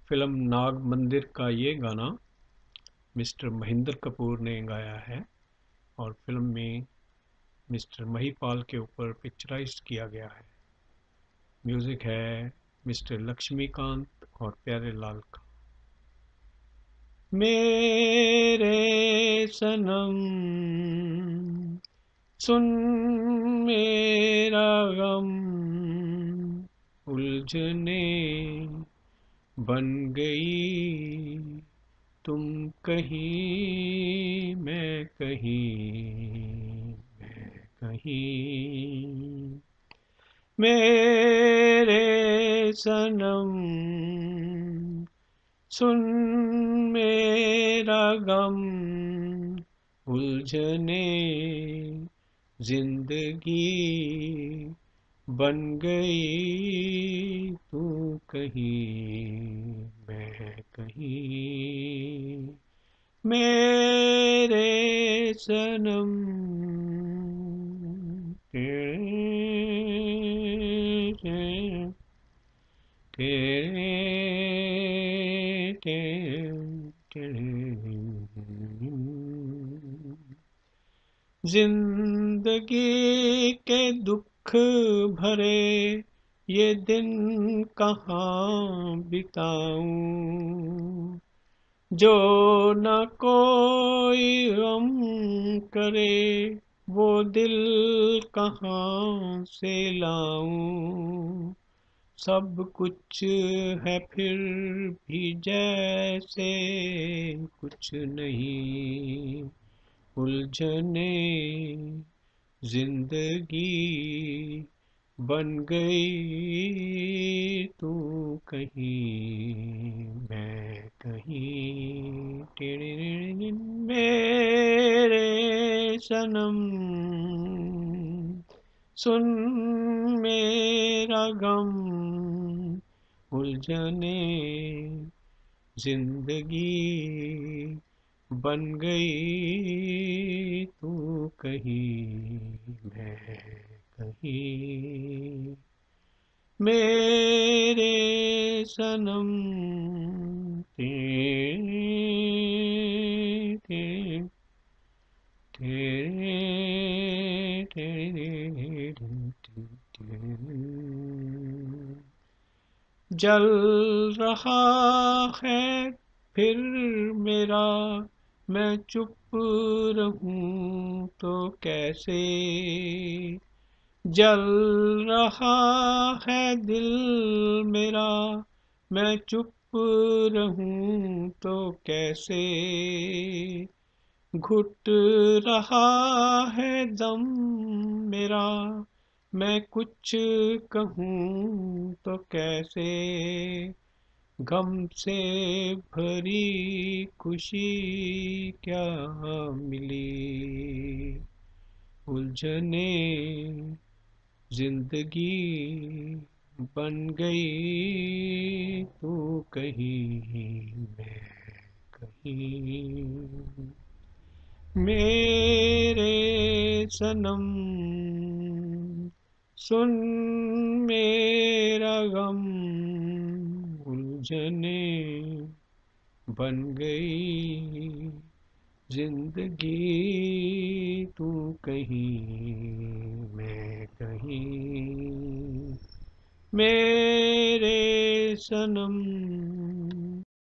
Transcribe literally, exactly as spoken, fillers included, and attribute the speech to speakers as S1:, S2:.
S1: Film नाग मंदिर का ये गाना मिस्टर महेंद्र कपूर ने गाया है और फिल्म में मिस्टर महिपाल के ऊपर पिक्चराइज्ड किया गया है। म्यूजिक है मिस्टर लक्ष्मीकांत और प्यारे लाल का। मेरे सनम सुन मेरा गम उलझने बन गई, तुम कहीं मैं कहीं मैं कहीं। मेरे सनम सुन मेरा गम उलझने जिंदगी बन गई, तू कहीं मैं कहीं। मेरे सनम तेरे तेरे तेरे जिंदगी के दुख भरे ये दिन कहाँ बिताऊं, जो न कोई गम करे वो दिल कहाँ से लाऊं। सब कुछ है फिर भी जैसे कुछ नहीं, उलझने जिंदगी बन गई, तू कहीं मैं कहीं। टेढ़े मेरे सनम सुन मेरा गम उलझने जिंदगी बन गई, तू कहीं मैं कहीं। मेरे सनम तेरे तेरे तेरे तेरे तेरे जल रहा है फिर मेरा मैं चुप रहूं तो कैसे। जल रहा है दिल मेरा मैं चुप रहूं तो कैसे। घुट रहा है दम मेरा मैं कुछ कहूं तो कैसे। गम से भरी खुशी क्या मिली, उलझने जिंदगी बन गई, तू कहीं मैं कहीं। मेरे सनम सुन मेरा गम उलझने बन गई जिंदगी, तू कहीं मैं कहीं। मेरे सनम